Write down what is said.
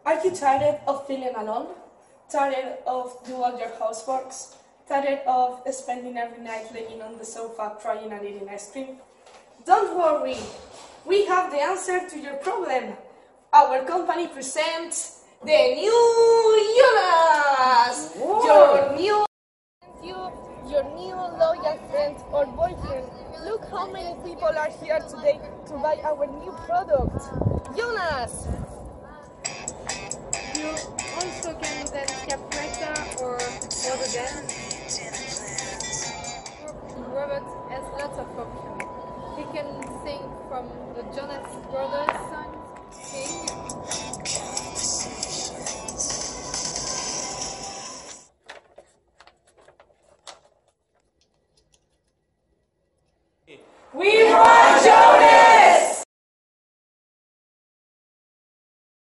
Are you tired of feeling alone? Tired of doing all your houseworks? Tired of spending every night laying on the sofa crying and eating ice cream? Don't worry, we have the answer to your problem. Our company presents the new Jonas! Your new loyal friend or boyfriend. Look how many people are here today to buy our new product. Jonas! You also can dance capretta or water dance. Robert has lots of options. He can sing from the Jonas Brothers song, King,